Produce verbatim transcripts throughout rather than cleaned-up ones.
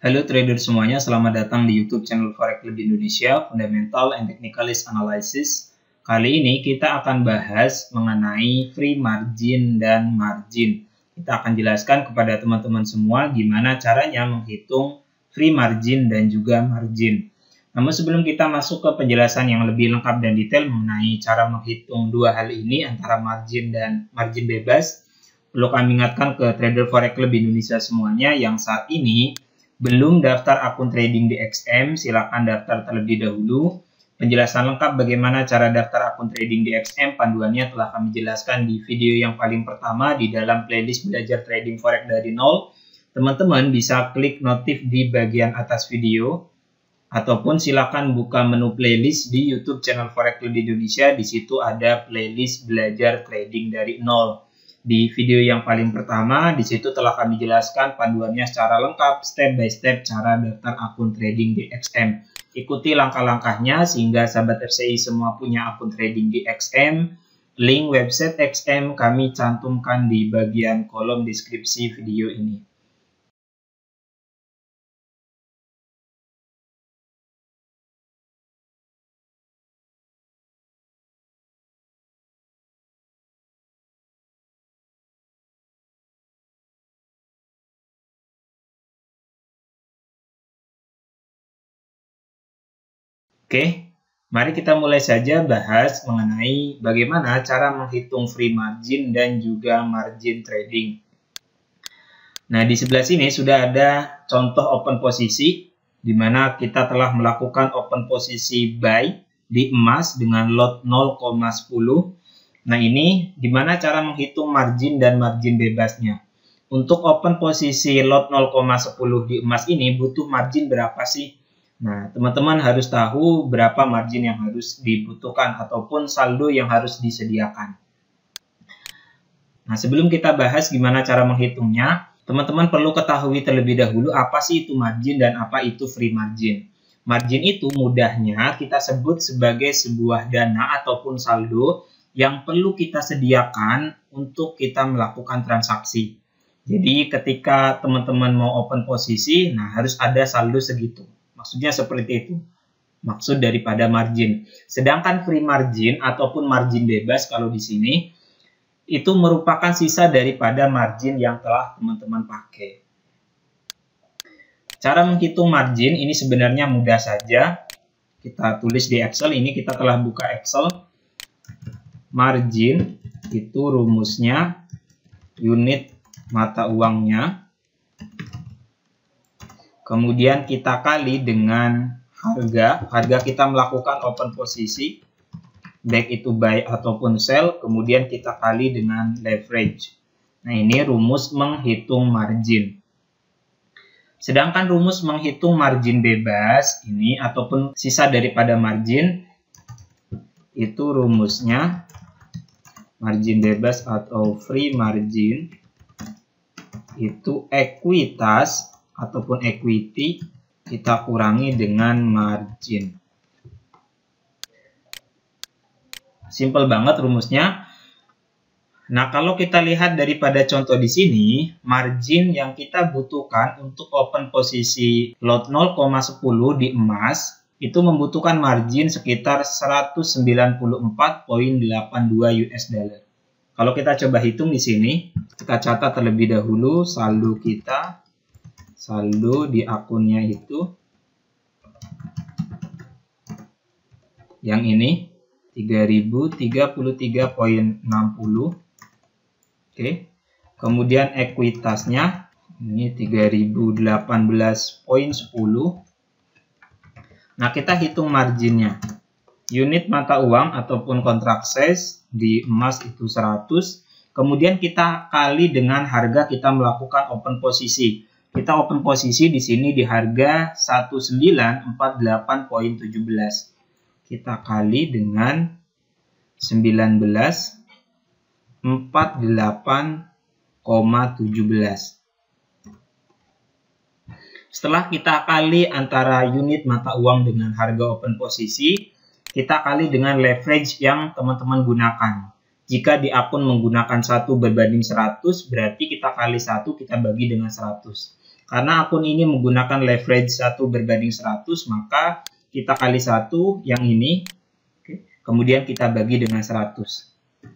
Halo trader semuanya, selamat datang di YouTube channel Forex Club Indonesia, Fundamental and Technicalist Analysis. Kali ini kita akan bahas mengenai free margin dan margin. Kita akan jelaskan kepada teman-teman semua gimana caranya menghitung free margin dan juga margin. Namun sebelum kita masuk ke penjelasan yang lebih lengkap dan detail mengenai cara menghitung dua hal ini antara margin dan margin bebas, perlu kami ingatkan ke trader Forex Club Indonesia semuanya yang saat ini belum daftar akun trading di X M, silakan daftar terlebih dahulu. Penjelasan lengkap bagaimana cara daftar akun trading di X M, panduannya telah kami jelaskan di video yang paling pertama di dalam playlist belajar trading forex dari nol. Teman-teman bisa klik notif di bagian atas video, ataupun silakan buka menu playlist di YouTube channel Forex Club Indonesia. Di situ ada playlist belajar trading dari nol. Di video yang paling pertama, di situ telah kami jelaskan panduannya secara lengkap, step by step cara daftar akun trading di X M. Ikuti langkah-langkahnya sehingga sahabat F C I semua punya akun trading di X M. Link website X M kami cantumkan di bagian kolom deskripsi video ini. Oke, mari kita mulai saja bahas mengenai bagaimana cara menghitung free margin dan juga margin trading. Nah, di sebelah sini sudah ada contoh open posisi, di mana kita telah melakukan open posisi buy di emas dengan lot nol koma sepuluh. Nah, ini gimana cara menghitung margin dan margin bebasnya. Untuk open posisi lot nol koma sepuluh di emas ini butuh margin berapa sih? Nah, teman-teman harus tahu berapa margin yang harus dibutuhkan ataupun saldo yang harus disediakan. Nah, sebelum kita bahas gimana cara menghitungnya, teman-teman perlu ketahui terlebih dahulu apa sih itu margin dan apa itu free margin. Margin itu mudahnya kita sebut sebagai sebuah dana ataupun saldo yang perlu kita sediakan untuk kita melakukan transaksi. Jadi, ketika teman-teman mau open posisi, nah harus ada saldo segitu. Maksudnya seperti itu, maksud daripada margin. Sedangkan free margin ataupun margin bebas kalau di sini, itu merupakan sisa daripada margin yang telah teman-teman pakai. Cara menghitung margin ini sebenarnya mudah saja. Kita tulis di Excel, ini kita telah buka Excel. Margin itu rumusnya unit mata uangnya. Kemudian kita kali dengan harga, harga kita melakukan open posisi, baik itu buy ataupun sell, kemudian kita kali dengan leverage. Nah, ini rumus menghitung margin. Sedangkan rumus menghitung margin bebas ini ataupun sisa daripada margin, itu rumusnya margin bebas atau free margin, itu ekuitas ataupun equity kita kurangi dengan margin. Simple banget rumusnya. Nah, kalau kita lihat daripada contoh di sini, margin yang kita butuhkan untuk open posisi lot nol koma sepuluh di emas itu membutuhkan margin sekitar seratus sembilan puluh empat koma delapan dua U S dollar. Kalau kita coba hitung di sini, kita catat terlebih dahulu saldo kita. Saldo di akunnya itu yang ini tiga ribu tiga puluh tiga koma enam nol. Oke. Kemudian ekuitasnya ini tiga ribu delapan belas koma sepuluh. Nah, kita hitung marginnya. Unit mata uang ataupun kontrak size di emas itu seratus. Kemudian kita kali dengan harga kita melakukan open posisi. Kita open posisi di sini di harga seratus sembilan empat delapan koma satu tujuh. Kita kali dengan sembilan belas empat delapan koma tujuh. Setelah kita kali antara unit mata uang dengan harga open posisi, kita kali dengan leverage yang teman-teman gunakan. Jika di akun menggunakan satu berbanding seratus, berarti kita kali satu kita bagi dengan seratus. Karena akun ini menggunakan leverage satu berbanding seratus, maka kita kali satu yang ini, kemudian kita bagi dengan seratus.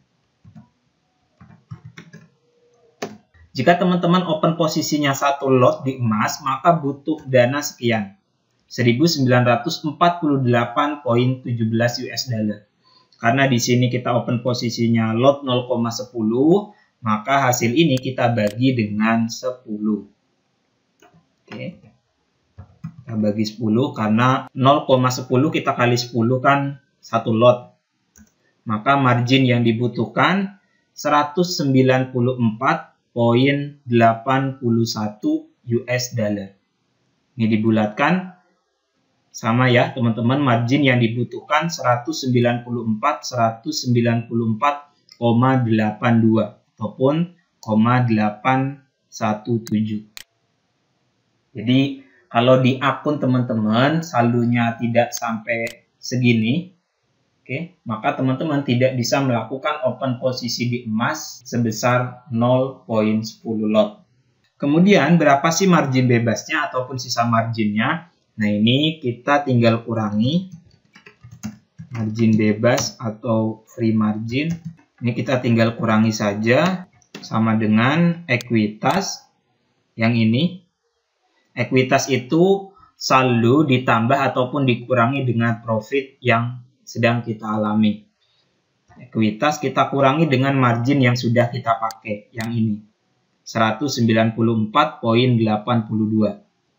Jika teman-teman open posisinya satu lot di emas, maka butuh dana sekian, seribu sembilan ratus empat puluh delapan koma satu tujuh U S dollar. Karena di sini kita open posisinya lot nol koma sepuluh, maka hasil ini kita bagi dengan sepuluh. Oke. Kita bagi sepuluh karena nol koma sepuluh kita kali sepuluh kan satu lot. Maka margin yang dibutuhkan seratus sembilan puluh empat koma delapan satu U S dollar. Ini dibulatkan. Sama ya teman-teman, margin yang dibutuhkan seratus sembilan puluh empat, seratus sembilan puluh empat koma delapan dua ataupun koma delapan satu tujuh. Jadi kalau di akun teman-teman saldonya tidak sampai segini, oke, maka teman-teman tidak bisa melakukan open posisi di emas sebesar nol koma sepuluh lot. Kemudian berapa sih margin bebasnya ataupun sisa marginnya? Nah, ini kita tinggal kurangi margin bebas atau free margin. Ini kita tinggal kurangi saja sama dengan ekuitas yang ini. Ekuitas itu saldo ditambah ataupun dikurangi dengan profit yang sedang kita alami. Ekuitas kita kurangi dengan margin yang sudah kita pakai, yang ini, seratus sembilan puluh empat koma delapan dua.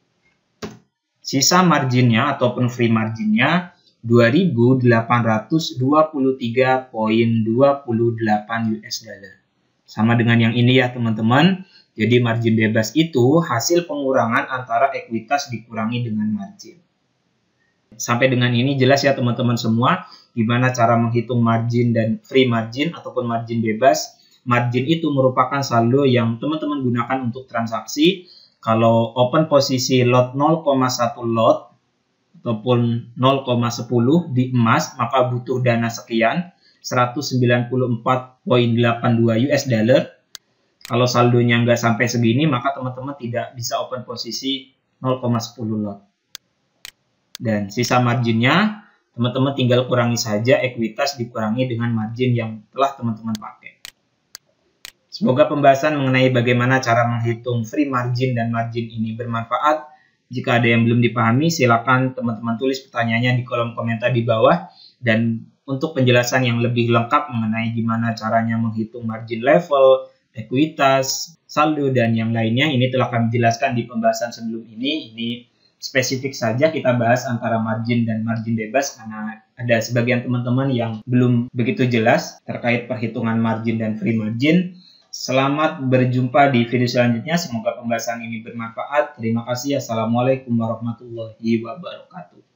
Sisa marginnya ataupun free marginnya dua ribu delapan ratus dua puluh tiga koma dua delapan U S dollar. Sama dengan yang ini ya teman-teman. Jadi margin bebas itu hasil pengurangan antara ekuitas dikurangi dengan margin. Sampai dengan ini jelas ya teman-teman semua gimana cara menghitung margin dan free margin ataupun margin bebas. Margin itu merupakan saldo yang teman-teman gunakan untuk transaksi. Kalau open posisi lot nol koma satu lot ataupun nol koma sepuluh di emas, maka butuh dana sekian, seratus sembilan puluh empat koma delapan dua U S dollar. Kalau saldonya nggak sampai segini, maka teman-teman tidak bisa open posisi nol koma sepuluh lot. Dan sisa marginnya, teman-teman tinggal kurangi saja ekuitas dikurangi dengan margin yang telah teman-teman pakai. Semoga pembahasan mengenai bagaimana cara menghitung free margin dan margin ini bermanfaat. Jika ada yang belum dipahami, silakan teman-teman tulis pertanyaannya di kolom komentar di bawah. Dan untuk penjelasan yang lebih lengkap mengenai gimana caranya menghitung margin level, ekuitas, saldo, dan yang lainnya, ini telah kami jelaskan di pembahasan sebelum ini. Ini spesifik saja kita bahas antara margin dan margin bebas karena ada sebagian teman-teman yang belum begitu jelas terkait perhitungan margin dan free margin. Selamat berjumpa di video selanjutnya. Semoga pembahasan ini bermanfaat. Terima kasih. Assalamualaikum warahmatullahi wabarakatuh.